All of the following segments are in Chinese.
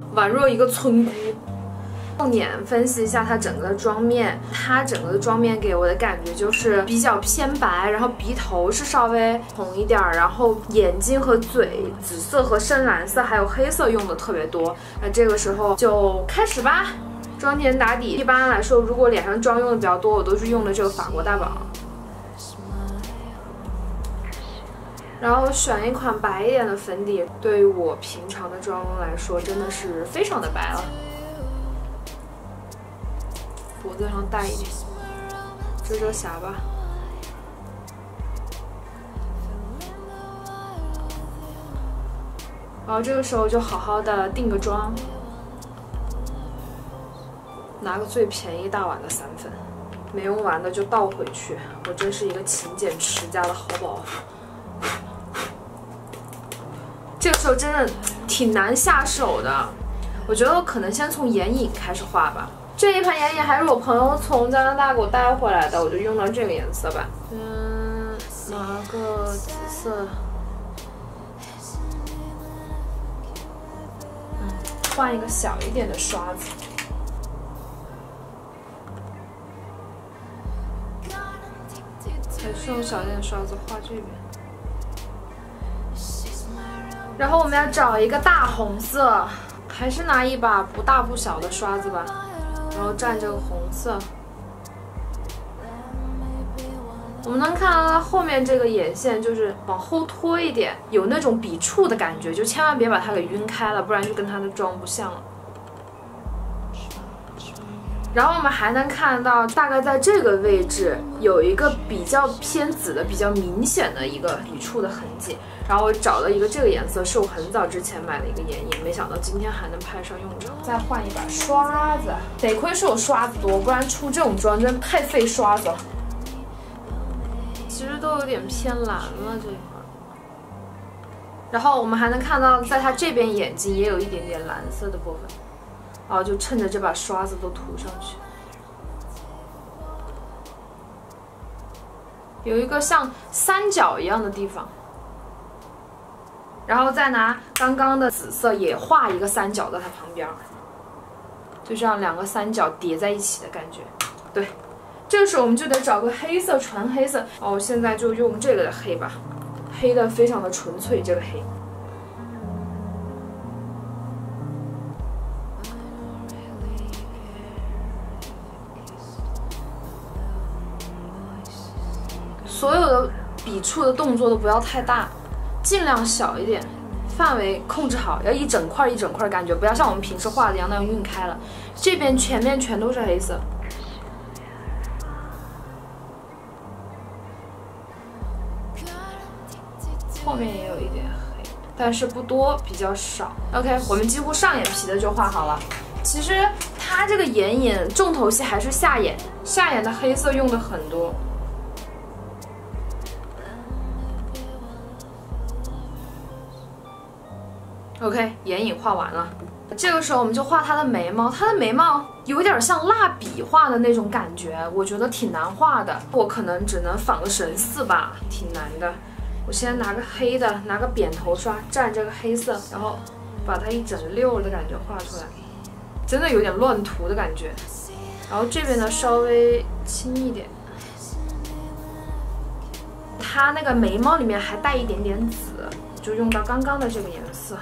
宛若一个村姑。重点分析一下它整个的妆面，它整个的妆面给我的感觉就是比较偏白，然后鼻头是稍微红一点，然后眼睛和嘴紫色和深蓝色还有黑色用的特别多。那这个时候就开始吧。妆前打底，一般来说，如果脸上妆用的比较多，我都是用的这个法国大宝。然后选一款白一点的粉底，对于我平常的妆容来说，真的是非常的白了。脖子上带一点，遮遮瑕吧。然后这个时候就好好的定个妆，拿个最便宜大碗的3粉，没用完的就倒回去。我真是一个勤俭持家的好宝。这个时候真的挺难下手的，我觉得我可能先从眼影开始画吧。这一盘眼影还是我朋友从加拿大给我带回来的，我就用到这个颜色吧。拿个紫色，换一个小一点的刷子。还是用小一点的刷子画这边。然后我们要找一个大红色，还是拿一把不大不小的刷子吧。然后蘸这个红色，我们能看到它后面这个眼线就是往后拖一点，有那种笔触的感觉，就千万别把它给晕开了，不然就跟它的妆不像了。然后我们还能看到，大概在这个位置有一个比较偏紫的、比较明显的一个笔触的痕迹。然后我找了一个这个颜色，是我很早之前买的一个眼影，没想到今天还能派上用场。再换一把刷子，得亏是我刷子多，不然出这种妆真的太费刷子了。其实都有点偏蓝了这一块。然后我们还能看到，在它这边眼睛也有一点点蓝色的部分。然后就趁着这把刷子都涂上去，有一个像三角一样的地方，然后再拿刚刚的紫色也画一个三角在它旁边，就这样2个三角叠在一起的感觉。对，这个时候我们就得找个黑色，纯黑色。哦，现在就用这个的黑吧，黑的非常的纯粹，这个黑。所有的笔触的动作都不要太大，尽量小一点，范围控制好，要一整块一整块的感觉，不要像我们平时画的一样那样晕开了。这边前面全都是黑色，后面也有一点黑，但是不多，比较少。OK， 我们几乎上眼皮的就画好了。其实它这个眼影重头戏还是下眼，下眼的黑色用的很多。OK， 眼影画完了，这个时候我们就画它的眉毛。它的眉毛有点像蜡笔画的那种感觉，我觉得挺难画的。我可能只能仿个神似吧，挺难的。我先拿个黑的，拿个扁头刷蘸这个黑色，然后把它一整溜的感觉画出来，真的有点乱涂的感觉。然后这边呢稍微轻一点，它那个眉毛里面还带一点点紫，就用到刚刚的这个颜色。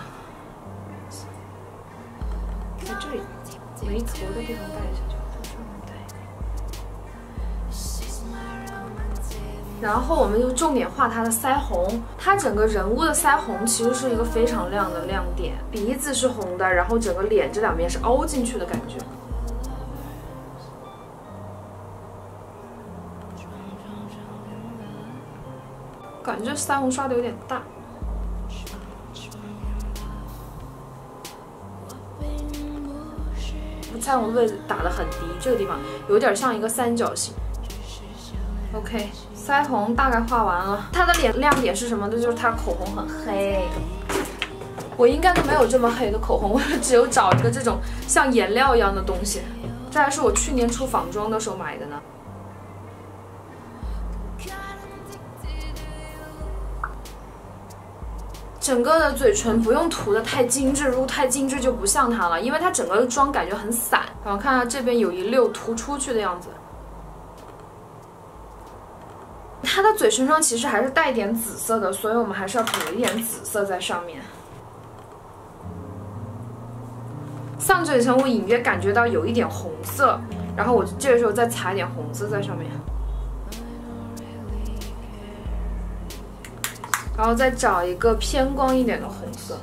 在这里眉头的地方带一下就好，上面带一点。然后我们就重点画它的腮红，它整个人物的腮红其实是一个非常亮的亮点，鼻子是红的，然后整个脸这两边是凹进去的感觉。感觉腮红刷的有点大。腮红的位置打得很低，这个地方有点像一个三角形。OK， 腮红大概画完了。它的脸亮点是什么呢？就是它口红很黑。我应该都没有这么黑的口红，我只有找一个这种像颜料一样的东西。这还是我去年出仿妆的时候买的呢。 整个的嘴唇不用涂的太精致，如果太精致就不像它了，因为它整个的妆感觉很散。然后看它这边有一溜涂出去的样子。它的嘴唇上其实还是带点紫色的，所以我们还是要补一点紫色在上面。上嘴唇我隐约感觉到有一点红色，然后我这个时候再擦一点红色在上面，然后再找一个偏光一点的红色。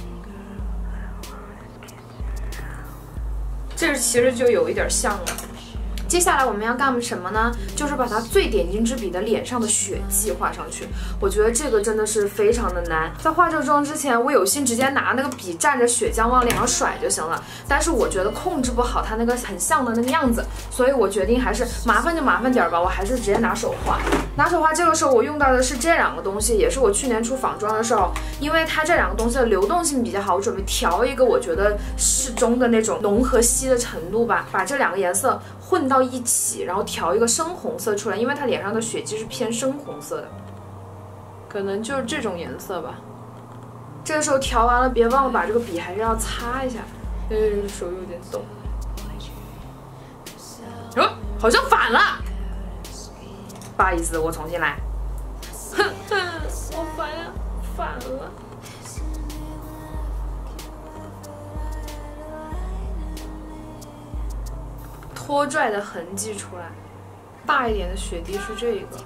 这其实就有一点像了。接下来我们要干什么呢？就是把它最点睛之笔的脸上的血迹画上去。我觉得这个真的是非常的难。在化这个妆之前，我有心直接拿那个笔蘸着血浆往脸上甩就行了，但是我觉得控制不好它那个很像的那个样子，所以我决定还是麻烦就麻烦点吧，我还是直接拿手画。拿手画这个时候我用到的是这两个东西，也是我去年出仿妆的时候，因为它这两个东西的流动性比较好，我准备调一个我觉得适中的那种浓和稀的程度吧，把这两个颜色混到一起，然后调一个深红色出来，因为它脸上的血迹是偏深红色的，可能就是这种颜色吧。这个时候调完了，别忘了把这个笔还是要擦一下，手有点抖。好像反了，不好意思，我重新来。我反了。拖拽的痕迹出来，大一点的血滴是这个。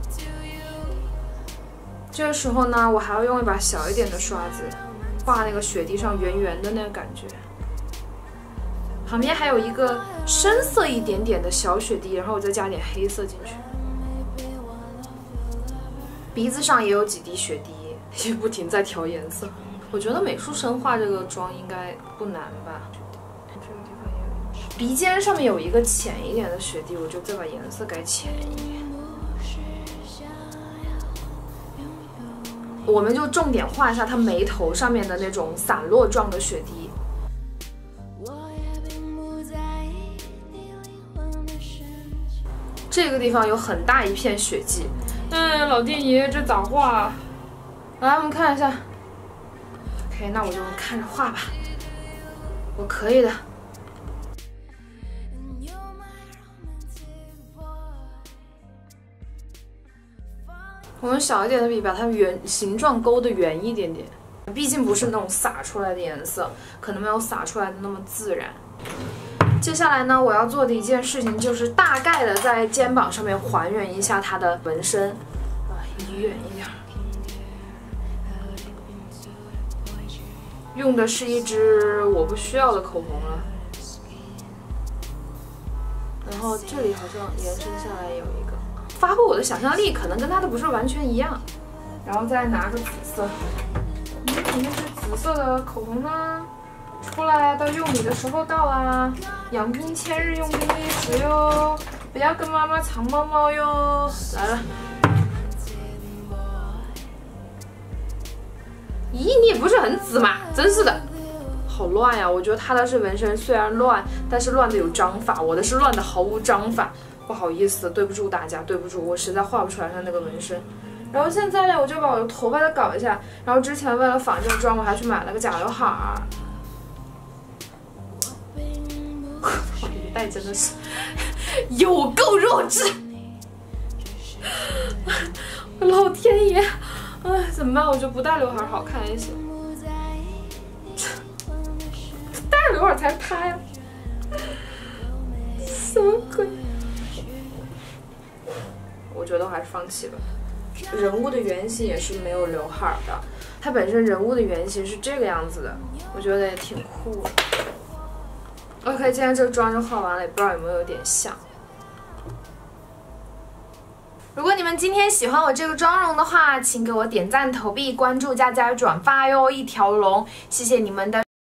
这个时候呢，我还要用一把小一点的刷子，画那个血滴上圆圆的那个感觉。旁边还有一个深色一点点的小血滴，然后我再加点黑色进去。鼻子上也有几滴血滴，也不停在调颜色。我觉得美术生画这个妆应该不难吧。鼻尖上面有一个浅一点的血滴，我就再把颜色改浅一点。我们就重点画一下它眉头上面的那种散落状的血滴。这个地方有很大一片血迹，老天爷，这咋画？来，我们看一下。OK， 那我就看着画吧，我可以的。我用小一点的笔把它形状勾得圆一点点，毕竟不是那种洒出来的颜色，可能没有洒出来的那么自然。接下来呢，我要做的一件事情就是大概的在肩膀上面还原一下它的纹身，离远一点。用的是一支我不需要的口红了，然后这里好像延伸下来有一个。发挥我的想象力，可能跟它的不是完全一样。然后再拿个紫色，你那是紫色的口红呢？出来，到用你的时候到啦！养兵千日，用兵一时哟，不要跟妈妈藏猫猫哟。来了。咦，你也不是很紫嘛，真是的，好乱呀！我觉得他的是纹身，虽然乱，但是乱的有章法，我的是乱的毫无章法。不好意思，对不住大家，对不住，我实在画不出来他那个纹身。然后现在呢，我就把我的头发再搞一下。然后之前为了仿这个妆，我还去买了个假刘海儿。一代真的是有够弱智！老天爷，哎，怎么办？我觉得不戴刘海好看一些。戴刘海才是他呀！什么鬼？我觉得我还是放弃吧。人物的原型也是没有刘海的，它本身人物的原型是这个样子的，我觉得也挺酷的。OK， 今天这个妆就画完了，也不知道有没有点像。如果你们今天喜欢我这个妆容的话，请给我点赞、投币、关注、加转发哟，一条龙，谢谢你们的。